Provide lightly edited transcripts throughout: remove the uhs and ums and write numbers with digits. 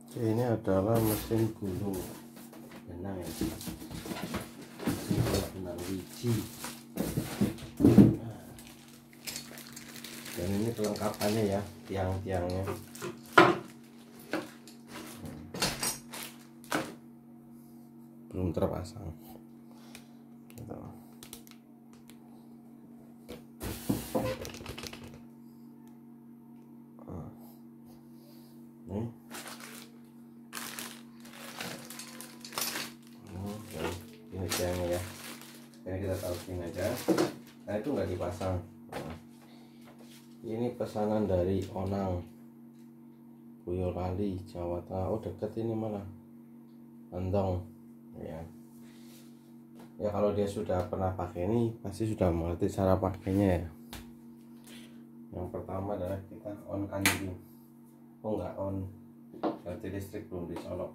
Ini adalah mesin gulung benang ya, mesin gulung benang biji. Dan ini kelengkapannya ya, tiang-tiangnya. Belum terpasang gitu. Ini tiangnya ya. Sekarang kita taruh sini aja. Nah itu nggak dipasang. Ini pesanan dari Onang, Boyolali, Jawa Tengah. Oh deket ini malah, Andong ya. Ya kalau dia sudah pernah pakai ini pasti sudah mengerti cara pakainya ya. Yang pertama adalah kita on kan dulu. Oh enggak on, berarti listrik belum dicolok.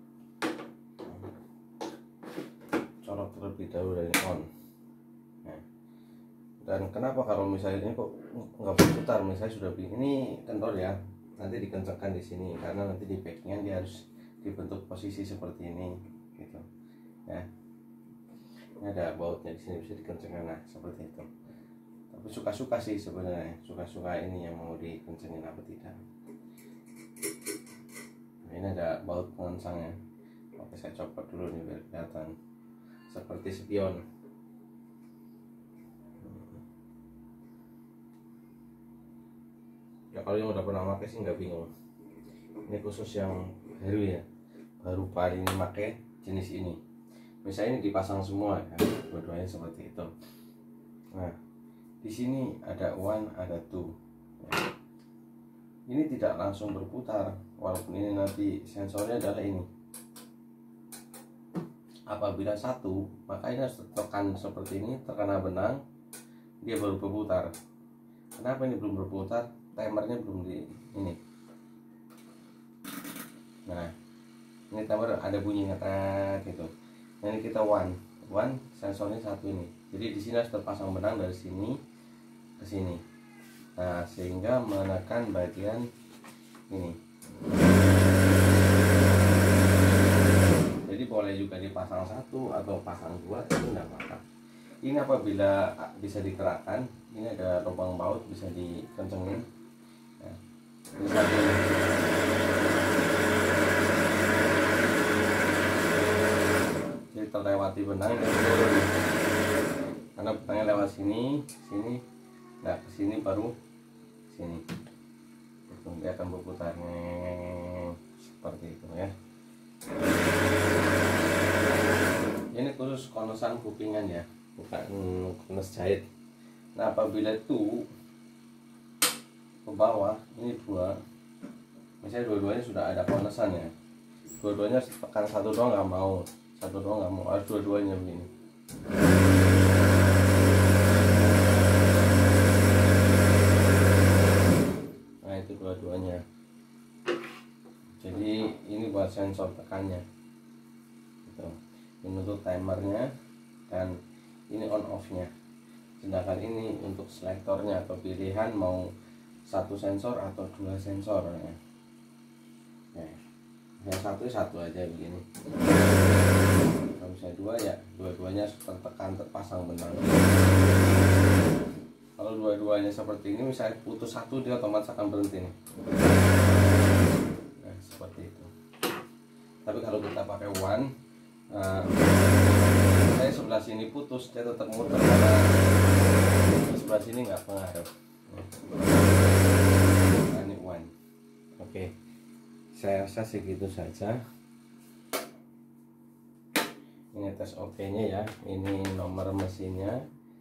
Colok terlebih dahulu dari on. Nah, dan kenapa kalau misalnya ini kok nggak berputar, misalnya sudah ini kendor ya, nanti dikencangkan di sini karena nanti di packingan dia harus dibentuk posisi seperti ini gitu ya. Ini ada bautnya di sini, bisa dikencangkan, nah seperti itu. Tapi suka-suka sih sebenarnya, suka-suka ini yang mau dikencangin apa tidak. Nah, ini ada baut pengencangnya. Oke, saya copot dulu nih biar kelihatan seperti spion. Ya kalau yang udah pernah pakai sih nggak bingung. Ini khusus yang baru ya, baru kali ini pakai jenis ini. Misalnya ini dipasang semua ya, dua-duanya seperti itu. Nah, di sini ada one, ada two. Ya. Ini tidak langsung berputar, walaupun ini nanti sensornya adalah ini. Apabila satu, maka ini harus tekan seperti ini, terkena benang, dia baru berputar. Kenapa ini belum berputar? Timernya belum di ini. Nah, ini timer ada bunyinya gitu. Nah, ini kita one sensornya satu ini. Jadi di sini harus terpasang benang dari sini ke sini. Nah, sehingga menekan bagian ini. Jadi boleh juga dipasang satu atau pasang dua, itu enggak apa-apa. Ini apabila bisa digerakkan, ini ada lubang baut bisa dikencengin. Nah, ini satu. Jadi terlewati benang dan turun. Karena benangnya lewat sini, nah ke sini baru sini. Itu dia akan berputar seperti itu ya. Ini khusus konesan kupingan ya, bukan kones jahit. Nah apabila itu ke bawah, ini dua, misalnya dua-duanya sudah ada konesan ya, dua-duanya tekan satu doang nggak mau, harus dua-duanya begini. Nah itu dua-duanya. Jadi ini buat sensor tekannya gitu. Ini untuk timernya dan ini on off nya. Sedangkan ini untuk selektornya atau pilihan mau satu sensor atau dua sensor ya. Yang satu aja begini. Kalau misalnya dua ya dua-duanya tertekan, terpasang benang. Kalau dua-duanya seperti ini, misalnya putus satu dia otomatis akan berhenti nih. Nah seperti itu. Tapi kalau kita pakai one, saya sebelah sini putus, dia tetap muter karena sebelah sini nggak pengaruh. Nah, ini one. Oke, saya rasa segitu saja. Ini tes OK-nya ya. Ini nomor mesinnya,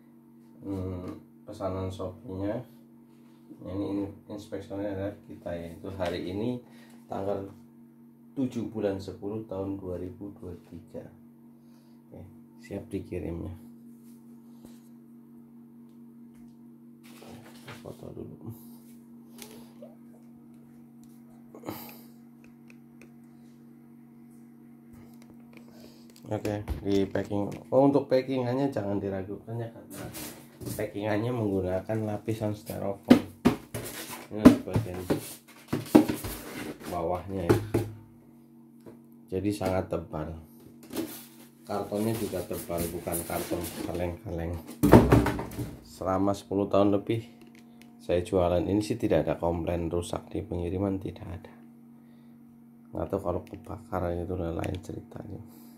pesanan Shopee-nya. Ini inspeksinya adalah kita, yaitu hari ini tanggal 7 bulan 10 tahun 2023. Oke, siap dikirimnya. Foto dulu. Oke, di packing. Oh, untuk packingannya jangan diragukan ya, karena packingannya menggunakan lapisan styrofoam. Ini bagian bawahnya ya. jadi sangat tebal. Kartonnya juga tebal, bukan karton kaleng-kaleng. Selama 10 tahun lebih saya jualan ini sih tidak ada komplain rusak di pengiriman, tidak ada. Nggak tahu kalau kebakaran itu lain ceritanya.